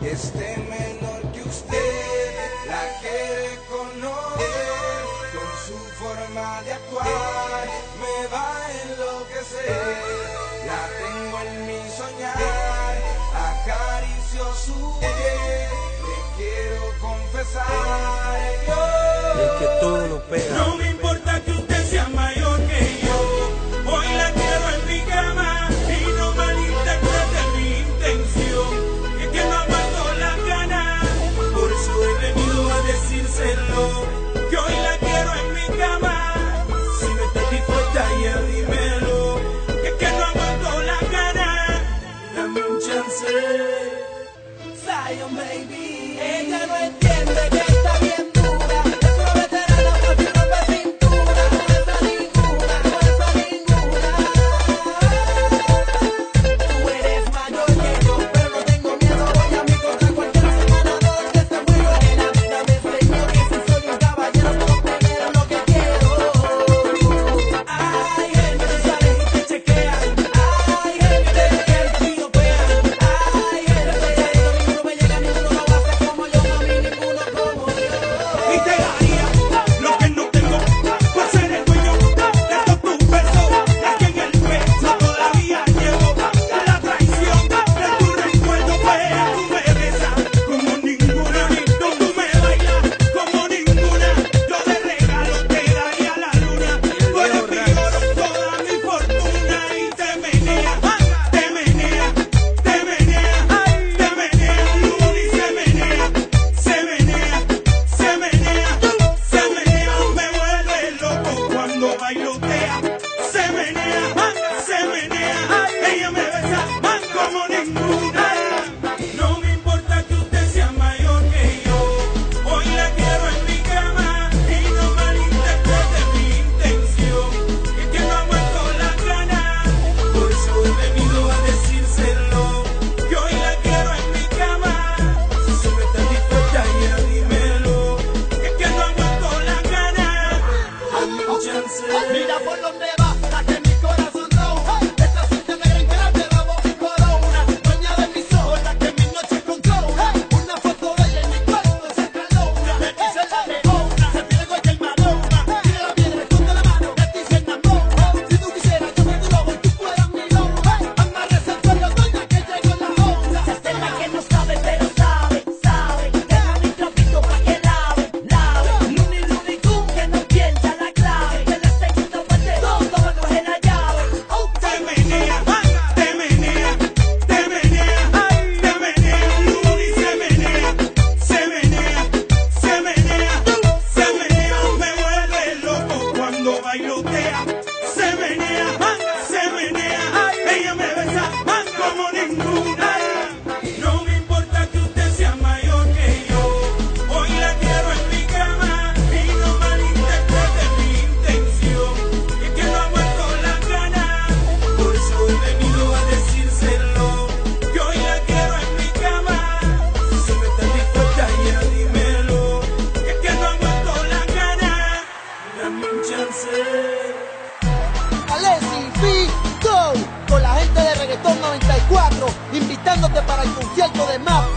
que esté menor que usted, la quiere conocer, con su forma de actuar me va a enloquecer. La tengo en mi soñar, acaricio su piel, le quiero confesar yo, el que todo lo pega. No me importa que usted sea mayor que yo, hoy la quiero en mi cama y no malinterprete mi intención, es que no aguanto las ganas, por eso he venido a decírselo, que hoy la quiero en mi cama, si no estás dispuesta ya dímelo, que es que no aguanto las ganas, dame un chance. Zion baby, ella no entiende que está bien dura, es una veterana por si rompe cintura, no entra ninguna, no entra ninguna. Tú eres mayor que yo, pero no tengo miedo, voy a mi contra cualquier semana, no que esté muy buena. La vida me enseñó que si soy un caballero puedo tener lo que quiero. Hay gente que sale y te chequea, hay gente que te piropea, hay gente que ninguno me llega, ninguno lo hace como yo, mami, ninguno como yo. Y te daría lo que no tengo por ser el dueño de todos tus besos. Es que en el peso todavía llevo la traición de tu recuerdo. Pues tú me besas como ninguna, tú me bailas como ninguna. Yo de regalo te daría la luna. Tú eres mi oro, toda mi fortuna. Y te menea, te menea, te menea, te menea, Luna, y se menea, se menea, se menea, se menea, me vuelve loco cuando bailotea, se menea, ella me besa como ninguna. No me importa que usted sea mayor que yo, hoy la quiero en mi cama y no malinterprete mi intención, es que no aguanto las ganas, por eso he venido a decírselo, que hoy la quiero en mi cama, si no estás dispuesta ya dímelo, es que no aguanto las ganas, dame un chance. Mira por dónde va, la que mi corazón roja. Esta sucia negra entera te damos corona. Dueña de mis ojos, la que mi noche controla. Una foto de ella en mi cuarto se escalona. Me dice la leona, se pide cualquier malona. Tira la piedra, esconde la mano, de ti se enamora. Si tú quisieras, yo me tu lobo y tú fueras mi lobo. Amarres el suelo, doña, que llegó la hora. Se hace la que no sabe, pero sabe, sabe. Deja mi trapito pa' que lave, lave. Luni, luni, cum, que no pierda la clave. De la segunda parte, todo va a coger la llave. Oh, Te menea, te menea, te menea, te menea, Luna, y se menea, se menea, se menea, se menea, me vuelve loco cuando bailotea, se menea, ella me besa como ninguna. No me importa que usted sea mayor que yo, hoy la quiero en mi cama y no malinterprete mi intención, es que no aguanto las ganas, por eso he venido a decírselo, que hoy la quiero en mi cama, si no estás dispuesta ya dímelo, es que no aguanto las ganas, dame un chance. Alessi, Go, con la gente de Reggaetón 94, invitándote para el concierto de MAP